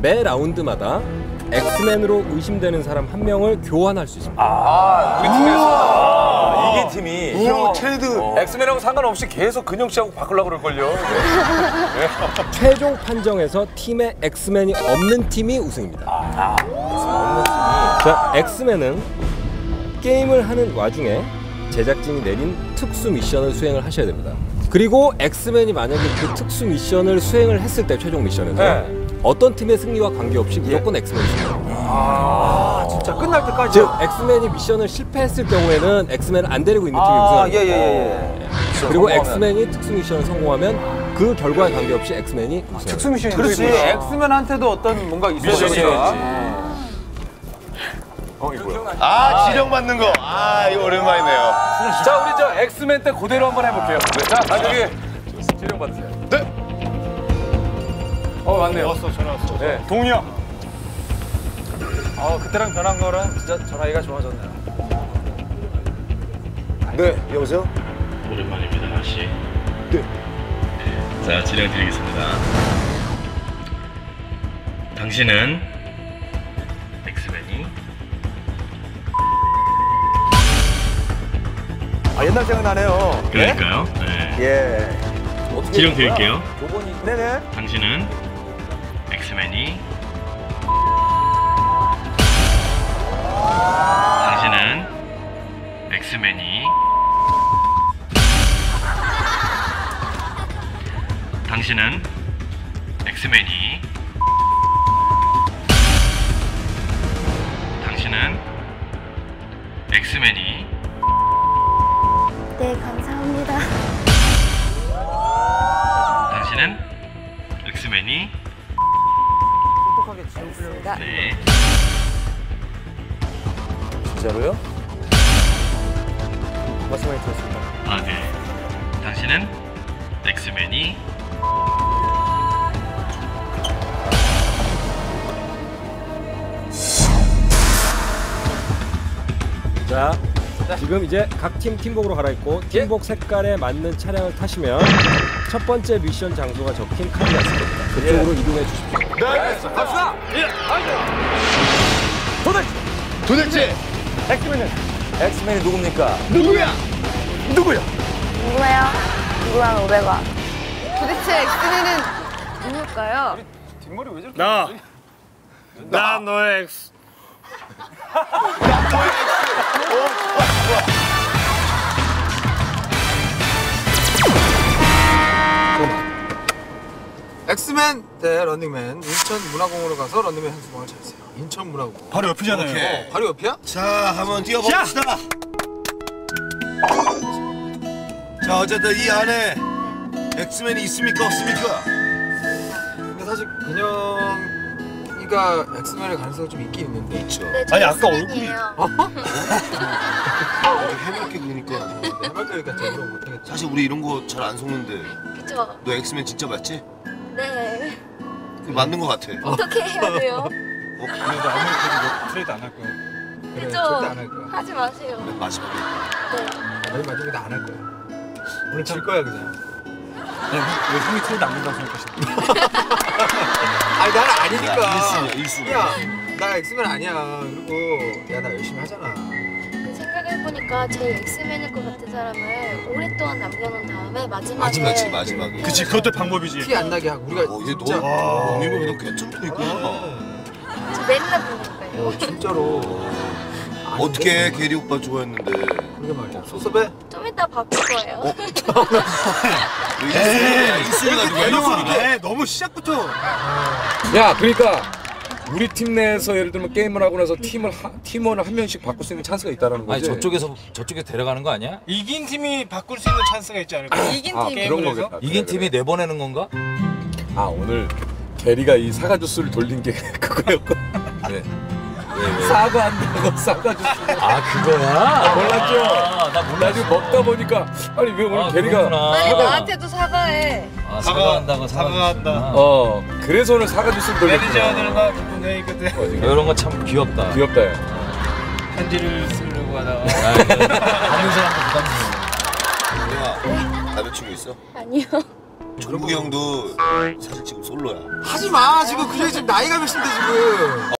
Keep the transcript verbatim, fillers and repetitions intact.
매 라운드마다 엑스맨으로 의심되는 사람 한 명을 교환할 수 있습니다. 아, 우리 팀에서 아, 이긴 팀이 오, 트레이드. 엑스맨하고 상관없이 계속 근영 씨하고 바꾸려고 그럴걸요. 네. 최종 판정에서 팀에 엑스맨이 없는 팀이 우승입니다. 아, 없는 팀이. 자, 엑스맨은 게임을 하는 와중에 제작진이 내린 특수 미션을 수행을 하셔야 됩니다. 그리고 엑스맨이 만약에 그 특수 미션을 수행을 했을 때 최종 미션에서 네. 어떤 팀의 승리와 관계없이 무조건 예. 엑스맨이 승리합니다. 아, 진짜 끝날 때까지. 즉 엑스맨이 미션을 실패했을 경우에는 엑스맨을 안 데리고 있는 팀이 아, 우승합니다. 예, 예, 예. 예. 그리고 성공하면. 엑스맨이 특수 미션을 성공하면 그 결과에 관계없이 엑스맨이 우승합니다. 특수 미션이 그렇지. 엑스맨한테도 어떤 뭔가 있어야지. 어, 이거야. 아, 지령 받는 거. 아, 이거 오랜만이네요. 자, 우리 저 엑스맨 때 그대로 한번 해볼게요. 네. 자, 나중에 지령 받으세요. 네. 어, 맞네요. 왔어, 전화 왔어. 네. 동훈이 형. 어, 그때랑 변한 거랑 진짜 전화기가 좋아졌네요. 네, 여보세요? 오랜만입니다, 다시. 네. 자, 진행 드리겠습니다. 당신은 엑스맨이 아, 옛날 생각나네요. 그러니까요. 네. 예. 지령 드릴게요. 네네. 당신은 엑스맨이 당신은 엑스맨이 당신은 엑스맨이 당신은 엑스맨이 네, 감사합니다. 당신은 엑스맨이 똑똑하게 지우려고. 네. 진짜로요? 말씀 많이 들었습니다. 아, 네. 당신은 엑스맨이 자, 지금 이제 각 팀 팀복으로 갈아입고 팀복 색깔에 맞는 차량을 타시면 첫 번째 미션 장소가 적힌 카드가 있을 겁니다. 그쪽으로 예. 이동해 주십시오. 네. 갑시다. 예. 도대체 도대체 엑스맨은 엑스맨이 누굽니까? 누구야? 누구야? 누구예요? 누구랑 오백 원. 도대체 엑스맨은 누굴까요? 뒷머리 왜 저렇게? 나. 나 너의 엑스. 엑스맨 대 런닝맨 인천 문화공원으로 가서 런닝맨 현수막을 찾으세요. 인천 문화공원. 바로 옆이잖아요. 어, 바로 옆이야? 자, 한번 뛰어봅시다. 자, 어쨌든 이 안에 엑스맨이 있습니까, 없습니까? 근데 사실 근영이가 엑스맨의 가능성이 좀 있긴 있는데. 있죠. 네, 아니, 아까 얼굴이 해맑게 그러니까 해맑게 그러니까 저 그런 거 못하겠지. 사실 우리 이런 거 잘 안 속는데 그쵸? 너 엑스맨 진짜 맞지? 네. 맞는 거 같아. 어떻게 해야 돼요? 어, 그래도 아무리 트레이드 안 할 거야. 그래, 그죠? 절대 안 할 거야. 하지 마세요. 마지막에. 네. 맨 마지막에 안 할 거야. 오늘 질 거야 그냥. 왜 형이 트레이드 안 된다고 생각하시는 아니 나는 아니니까. 일순이야, 일순. 야, 나 엑스맨 아니야. 그리고 야 나 열심히 하잖아. 생각해보니까 제일 엑스맨일 것 같은 사람을 오랫동안 남겨놓은 다음에 마지막에 마지막이지, 마지막에. 그치, 그것도 방법이지. 티 안 나게 하고 우리가 어, 얘 진짜 너, 넌이는 그냥 괜찮다, 이거. 저 맨날 보는 거예요. 어, 진짜로. 어떻게 게리 오빠 좋아했는데. 그게 말이야. 소섭해? 좀 이따 바꿀 거예요. 어? 에이, 일순이가 누구야, 일순이가? 에이, 너무 시작부터. 야, 그러니까 우리 팀 내에서 예를 들면 게임을 하고 나서 팀을 하, 팀원을 한 명씩 바꿀 수 있는 찬스가 있다라는 거지. 아니 저쪽에서 저쪽에 데려가는 거 아니야? 이긴 팀이 바꿀 수 있는 찬스가 있지 않을까? 이긴 아, 팀이. 그런 거겠다. 이긴 그래, 팀이 그래. 내보내는 건가? 아, 오늘 게리가 이 사과 주스를 돌린 게 그거였고. 네. 사과한다고 사과 주스. 아 그거야? 아, 몰랐죠? 아, 나 몰랐어. 나중에 먹다 보니까 아니 왜 오늘 아, 게리가 그렇구나. 아니 사과- 나한테도 사과해. 아, 사과한다고 사과한다. 어 그래서 오늘 사과 주스를 돌렸구나. 매니저들과 분명히 그때 이런 거 참 귀엽다. 귀엽다. 야. 편지를 쓰려고 하다가 아, 이거 받는 사람도 부담스러워. 야, 남자친구 있어? 아니요. 종국이 형도 사실 지금 솔로야. 하지 마 지금 그 형이 지금 나이가 몇인데 지금.